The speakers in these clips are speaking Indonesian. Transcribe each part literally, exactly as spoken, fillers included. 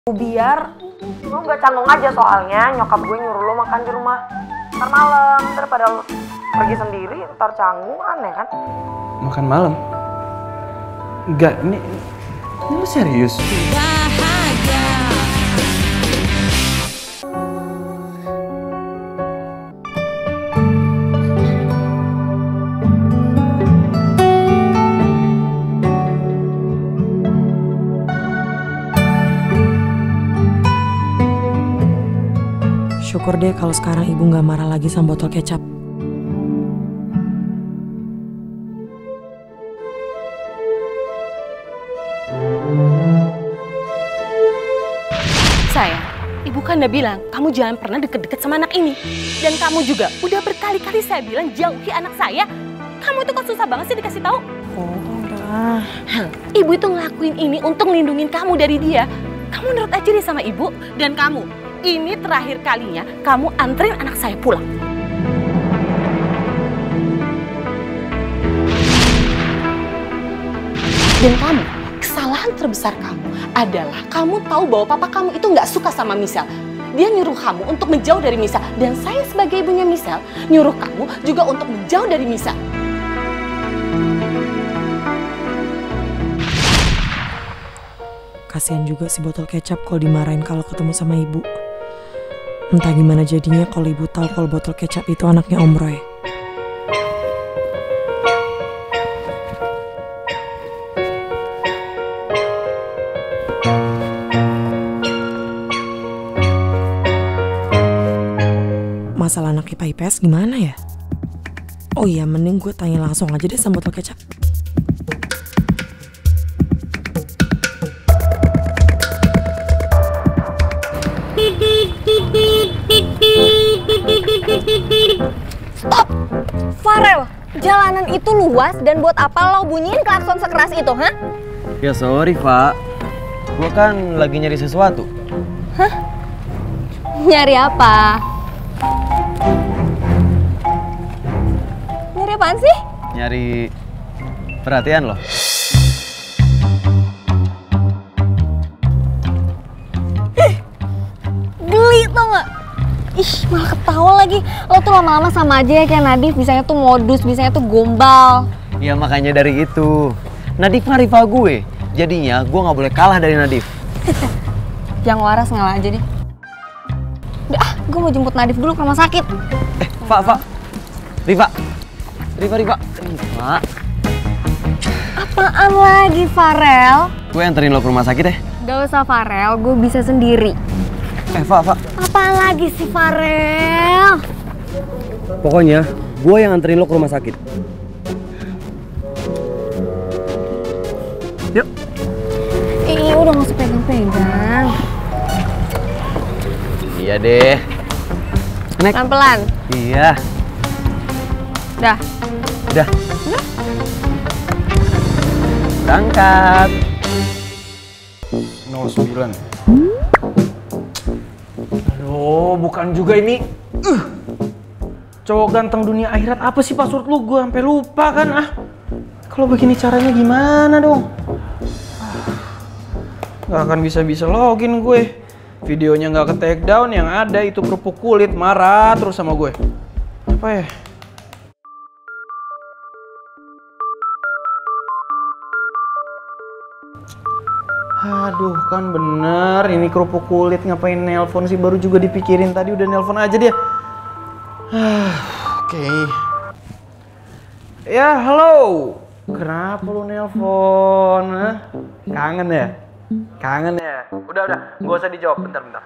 Biar lu gak canggung aja, soalnya nyokap gue nyuruh lu makan di rumah ntar malam, daripada lu pergi sendiri ntar canggung, aneh kan? Makan malam? Enggak, ini, ini lu serius? Bahagia. Syukur deh kalau sekarang ibu gak marah lagi sama botol kecap. Sayang, ibu kan udah bilang kamu jangan pernah deket-deket sama anak ini. Dan kamu juga udah berkali-kali saya bilang jauhi anak saya. Kamu itu kok susah banget sih dikasih tahu? Oh, udah. Ibu itu ngelakuin ini untuk ngelindungin kamu dari dia. Kamu nurut aja deh sama ibu. Dan kamu, ini terakhir kalinya kamu anterin anak saya pulang. Dan kamu, kesalahan terbesar kamu adalah kamu tahu bahwa papa kamu itu nggak suka sama Michelle. Dia nyuruh kamu untuk menjauh dari Michelle. Dan saya sebagai ibunya Michelle, nyuruh kamu juga untuk menjauh dari Michelle. Kasian juga si botol kecap kalau dimarahin kalau ketemu sama ibu. Entah gimana jadinya kalau ibu tahu kalau botol kecap itu anaknya Om Roy. Masalah anak I P A I P S gimana ya? Oh iya, mending gue tanya langsung aja deh sama botol kecap. Stop! Farel, jalanan itu luas dan buat apa lo bunyiin klakson sekeras itu, hah? Ya sorry, Pak. Gua kan lagi nyari sesuatu. Hah? Nyari apa? Nyari apaan sih? Nyari perhatian loh. Geli tau gak? Ih, malah ketawa lagi. Lo tuh lama-lama sama aja ya kayak Nadif. Bisanya tuh modus, bisanya tuh gombal. Ya makanya dari itu. Nadif mah rival gue. Jadinya gue gak boleh kalah dari Nadif. Yang waras ngalah aja deh. Udah ah, gue mau jemput Nadif dulu ke rumah sakit. Eh, Pak, Pak. Riva. Riva, Riva. Riva. Apaan lagi, Farel? Gue anterin lo ke rumah sakit ya. Gak usah, Farel. Gue bisa sendiri. Eh, Pak, Pak. Apaan lagi sih, Farel? Pokoknya, gue yang anterin lo ke rumah sakit. Yuk. Ih, udah gak usah pegang-pegang. Iya deh. Nek. Pelan-pelan. Iya. Dah. Udah. Berangkat. nol sembilan. Aduh, bukan juga ini. Uh. Cowok ganteng dunia akhirat apa sih password lu? Gue sampai lupa kan ah. Kalau begini caranya gimana dong? Ah. Gak akan bisa-bisa login gue. Videonya nggak ke take down, yang ada itu kerupuk kulit marah terus sama gue. Apa ya? Aduh, kan bener ini kerupuk kulit, ngapain nelpon sih, baru juga dipikirin tadi, udah nelpon aja dia. Ah, oke. Okay. Ya, halo. Kenapa lu nelpon? Hah? Kangen ya? Kangen ya? Udah, udah. Gak usah dijawab. Bentar, bentar.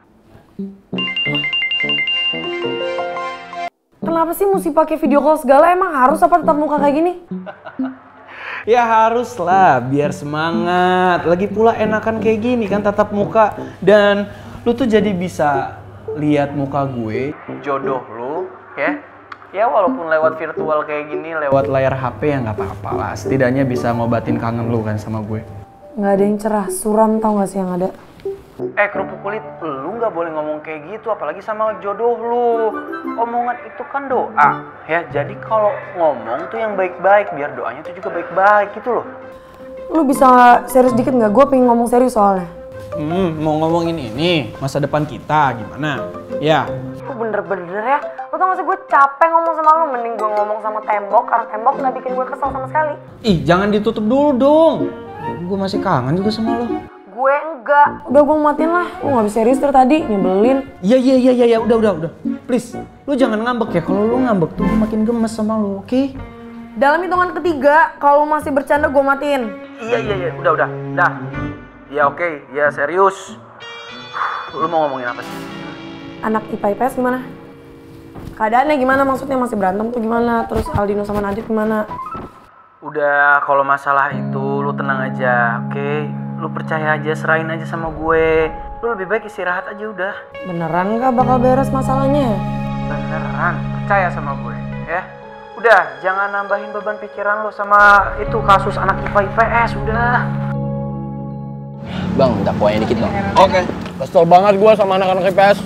Kenapa sih mesti pakai video call segala? Emang harus apa tetap muka kayak gini? Ya harus lah, biar semangat. Lagi pula enakan kayak gini kan, tatap muka. Dan lu tuh jadi bisa lihat muka gue, jodoh lu, ya. Ya walaupun lewat virtual kayak gini, lewat layar H P ya nggak apa-apa lah. Setidaknya bisa ngobatin kangen lu kan sama gue. Nggak ada yang cerah, suram tau gak sih yang ada? Eh kerupuk kulit, lu nggak boleh ngomong kayak gitu, apalagi sama jodoh lu. Omongan itu kan doa, ya. Jadi kalau ngomong tuh yang baik-baik, biar doanya tuh juga baik-baik gitu loh. Lu bisa serius dikit nggak? Gue pengen ngomong serius soalnya. Hmm, mau ngomongin ini, masa depan kita gimana? Ya. Lu bener-bener ya, lu tau gak sih gue capek ngomong sama lu, mending gue ngomong sama tembok, karena tembok gak bikin gue kesel sama sekali. Ih, jangan ditutup dulu dong. Gue masih kangen juga sama lo. Gue enggak. Udah gue matiin lah, lu gak bisa serius dari tadi, nyebelin. Iya, iya, iya, iya, ya, udah, udah, udah. Please, lu jangan ngambek ya. Kalau lu ngambek tuh gue makin gemes sama lu, oke? Okay? Dalam hitungan ketiga, kalau masih bercanda gue matiin. Iya, iya, iya, udah, udah, udah. Ya oke, okay. Ya serius. Lu mau ngomongin apa sih? Anak I P A I P S gimana? Keadaannya gimana, maksudnya masih berantem tuh gimana? Terus Aldino sama Nadif gimana? Udah, kalau masalah itu lu tenang aja, oke? Okay? Lu percaya aja, serahin aja sama gue. Lu lebih baik istirahat aja udah. Beneran gak bakal beres masalahnya? Beneran, percaya sama gue, ya? Udah, jangan nambahin beban pikiran lu sama itu kasus anak I P A I P S, udah. Bang, minta kuahnya dikit bang. Oke, kesel banget gue sama anak-anak I P S.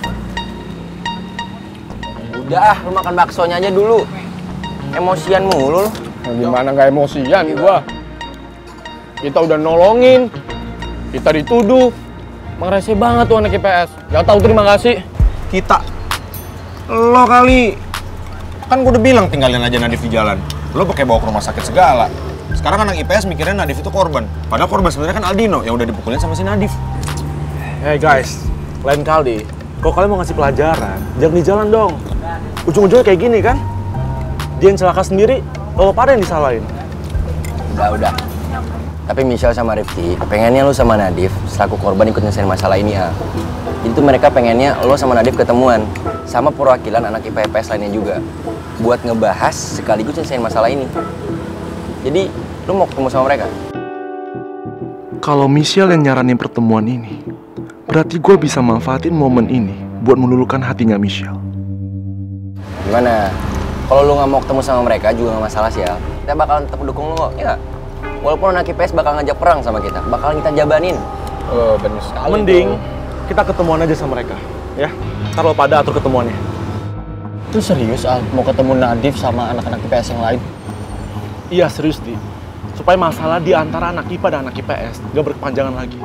Udah ah, lu makan baksonya aja dulu. Emosian mulu lu. Nah, gimana gak emosian gue? Kita udah nolongin, kita dituduh. Emang rese banget tuh anak I P S. Gak tau terima kasih. Kita. Lo kali. Kan gue udah bilang tinggalin aja Nadif di jalan. Lo pakai bawa ke rumah sakit segala. Sekarang anak I P S mikirnya Nadif itu korban. Padahal korban sebenarnya kan Aldino yang udah dipukulin sama si Nadif. Hey guys, lain kali kalau kalian mau ngasih pelajaran, jangan di jalan dong. Ujung-ujungnya kayak gini kan? Dia yang celaka sendiri, lo pada yang disalahin. Udah, udah. Tapi Michelle sama Rifki, pengennya lu sama Nadif selaku korban ikut nyelesain masalah ini ah. Jadi tuh mereka pengennya lo sama Nadif ketemuan sama perwakilan anak I P A I P S lainnya juga buat ngebahas sekaligus nyelesain masalah ini. Jadi, lu mau ketemu sama mereka? Kalau Michelle yang nyaranin pertemuan ini, berarti gue bisa manfaatin momen ini buat meluluhkan hatinya Michelle. Gimana? Kalau lu nggak mau ketemu sama mereka juga nggak masalah sih, Al. Kita bakalan tetap dukung lu kok, ya nggak? Walaupun anak I P S bakal ngajak perang sama kita, bakalan kita jabanin. Oh, bener sekali. Mending kita ketemuan aja sama mereka, ya. Ntar lo pada atur ketemuannya. Itu serius, Al? Mau ketemu Nadif sama anak-anak I P S yang lain? Iya serius, Di. Supaya masalah di antara anak I P A dan anak I P S gak berkepanjangan lagi.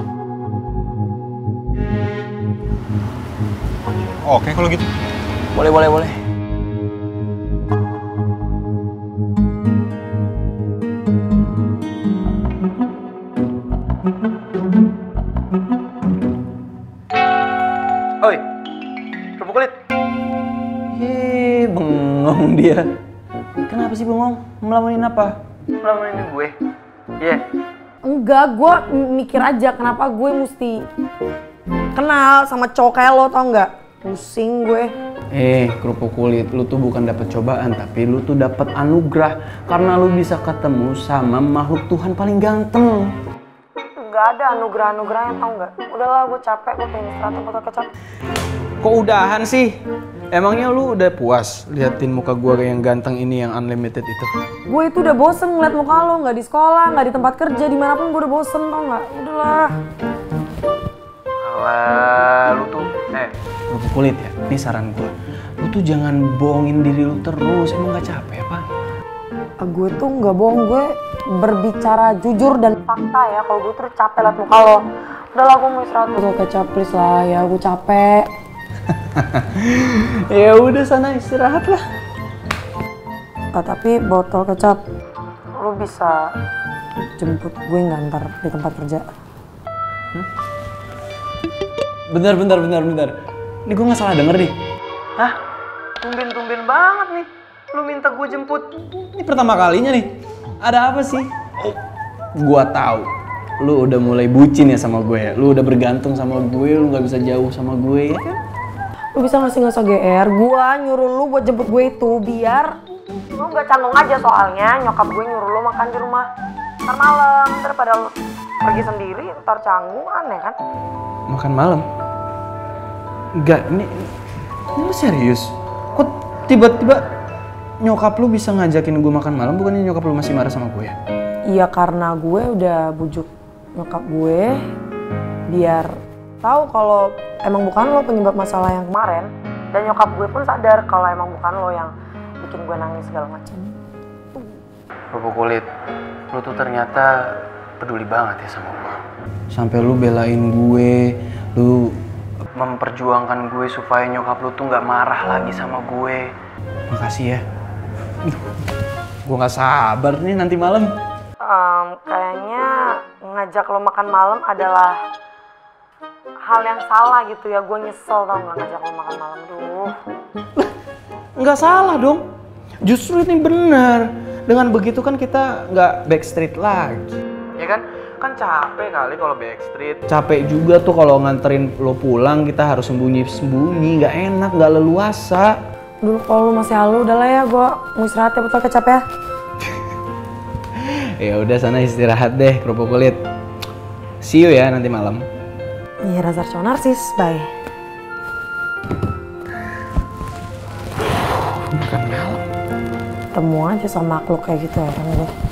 Oke kalau gitu. Boleh, boleh, boleh. Oi, kerupuk kulit. Hei, bengong dia. Kenapa sih bengong? Melamunin apa? Melamunin gue? Iya. Yeah. Enggak, gue mikir aja kenapa gue mesti kenal sama cowok kayak lo, tau nggak? Pusing gue. Eh, kerupuk kulit, lu tuh bukan dapet cobaan, tapi lu tuh dapet anugerah karena lu bisa ketemu sama makhluk Tuhan paling ganteng. Nggak ada anugerah-anugerahnya, tau nggak? Udahlah, gue capek, gue pengen istirahat botol kecap. Kok udahan sih? Emangnya lu udah puas liatin muka gua yang ganteng ini yang unlimited itu? Gue itu udah bosen ngeliat muka lo, nggak di sekolah, nggak di tempat kerja, dimanapun gue udah bosen, tau nggak? Udahlah. Alah, lu tuh, eh, kerupuk kulit ya, ini saran gua. Lu tuh jangan bohongin diri lu terus, emang gak capek apa? Gue tuh nggak bohong, gue berbicara jujur dan fakta ya. Kalau gue tuh capek liat muka lo. Udahlah, gue mau istirahat botol kecap, please lah ya, gue capek. Ya udah sana istirahat lah. Ah, tapi botol kecap, lu bisa jemput gue nggak ntar di tempat kerja? Hmm? Bentar, bentar, bentar, bentar. Ini gue nggak salah denger nih. Hah? Tumben-tumben banget nih. Lu minta gue jemput. Ini pertama kalinya nih. Ada apa sih? Oh, gue tahu. Lu udah mulai bucin ya sama gue ya. Lu udah bergantung sama gue. Lu nggak bisa jauh sama gue ya kan? Lu bisa ngasih nggak usah G R? Gue nyuruh lu buat jemput gue itu biar lu nggak canggung aja, soalnya nyokap gue nyuruh lu makan di rumah ntar malam, daripada lu pergi sendiri ntar canggung, aneh kan? Makan malam? Enggak, ini, ini lu serius? Kok tiba-tiba nyokap lu bisa ngajakin gue makan malam, bukannya nyokap lu masih marah sama gue ya? Iya, karena gue udah bujuk nyokap gue biar tahu kalau emang bukan lo penyebab masalah yang kemarin, dan nyokap gue pun sadar kalau emang bukan lo yang bikin gue nangis segala macam. Kerupuk kulit, lu tuh ternyata peduli banget ya sama gue. Sampai lu belain gue, lu memperjuangkan gue supaya nyokap lu tuh nggak marah lagi sama gue. Makasih ya. Gue nggak sabar nih nanti malam. Um, kayaknya ngajak lo makan malam adalah hal yang salah gitu ya. Gue nyesel tau nggak ngajak lo makan malam tuh. Nggak salah dong. Justru ini benar. Dengan begitu kan kita nggak backstreet lagi. Ya kan? Kan capek kali kalau backstreet. Capek juga tuh kalau nganterin lo pulang kita harus sembunyi-sembunyi. Nggak enak, nggak leluasa. Dulu kalau lu masih halu, udah lah ya, gue mau istirahat ya, betul kecap ya. Ya udah sana istirahat deh, kerupuk kulit. See you ya nanti malam. Iya, Razar cowok narsis, bye. Makan malam. Temu aja sama makhluk kayak gitu orang gue.